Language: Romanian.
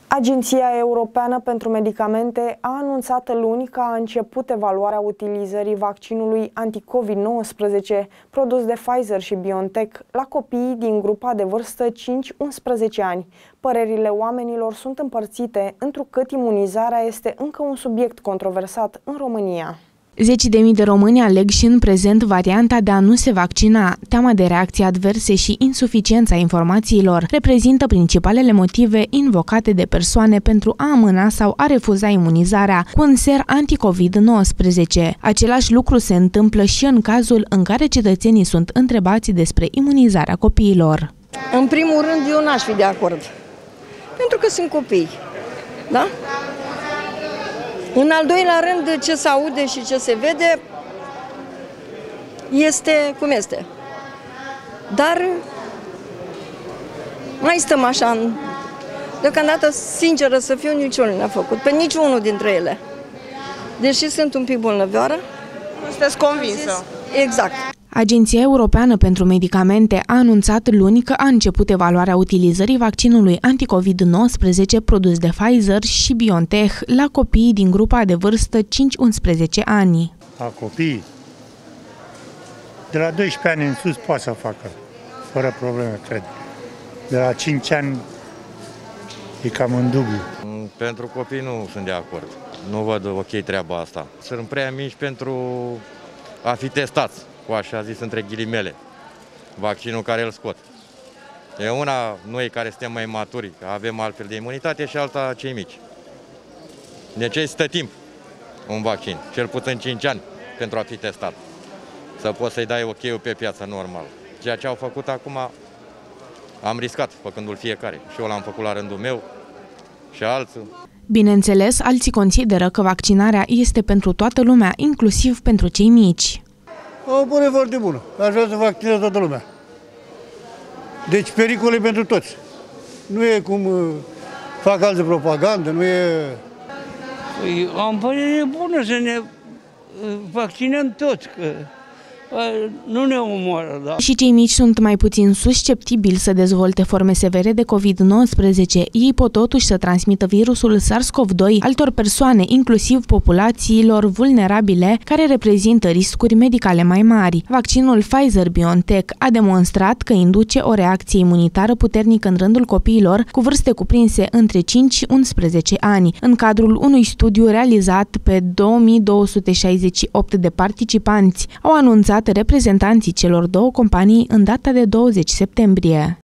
Agenția Europeană pentru Medicamente a anunțat luni că a început evaluarea utilizării vaccinului anti-COVID-19 produs de Pfizer și BioNTech la copiii din grupa de vârstă 5-11 ani. Părerile oamenilor sunt împărțite, întrucât imunizarea este încă un subiect controversat în România. Zeci de mii de români aleg și în prezent varianta de a nu se vaccina. Teama de reacții adverse și insuficiența informațiilor reprezintă principalele motive invocate de persoane pentru a amâna sau a refuza imunizarea cu un ser anti-COVID-19. Același lucru se întâmplă și în cazul în care cetățenii sunt întrebați despre imunizarea copiilor. În primul rând, eu n-aș fi de acord, pentru că sunt copii, da? În al doilea rând, ce se aude și ce se vede este cum este. Dar mai stăm așa, deocamdată, sinceră să fiu, niciunul n-a făcut, pe niciunul dintre ele. Deși sunt un pic bolnăvioară. Nu sunteți convinsă? Exact. Agenția Europeană pentru Medicamente a anunțat luni că a început evaluarea utilizării vaccinului anti-COVID-19 produs de Pfizer și BioNTech la copiii din grupa de vârstă 5-11 ani. A copiii de la 12 ani în sus poate să facă, fără probleme, cred. De la 5 ani e cam în dubiu. Pentru copii nu sunt de acord. Nu văd ok treaba asta. Sunt prea mici pentru a fi testați, cu așa zis între ghilimele, vaccinul care îl scot. E una, noi care suntem mai maturi, avem altfel de imunitate și alta cei mici. Necesită timp un vaccin, cel puțin 5 ani pentru a fi testat. Să poți să-i dai ok-ul pe piață normal. Ceea ce au făcut acum, am riscat făcându-l fiecare. Și eu l-am făcut la rândul meu și alții. Bineînțeles, alții consideră că vaccinarea este pentru toată lumea, inclusiv pentru cei mici. O părere foarte bună. Aș vrea să vaccineze toată lumea. Deci pericole pentru toți. Nu e cum fac alții propagandă, nu e... Păi, am părere bună să ne vaccinăm toți, că nu ne omoară, da? Și cei mici sunt mai puțin susceptibili să dezvolte forme severe de COVID-19. Ei pot totuși să transmită virusul SARS-CoV-2 altor persoane, inclusiv populațiilor vulnerabile, care reprezintă riscuri medicale mai mari. Vaccinul Pfizer-BioNTech a demonstrat că induce o reacție imunitară puternică în rândul copiilor cu vârste cuprinse între 5-11 ani, în cadrul unui studiu realizat pe 2268 de participanți, au anunțat reprezentanții celor două companii în data de 20 septembrie.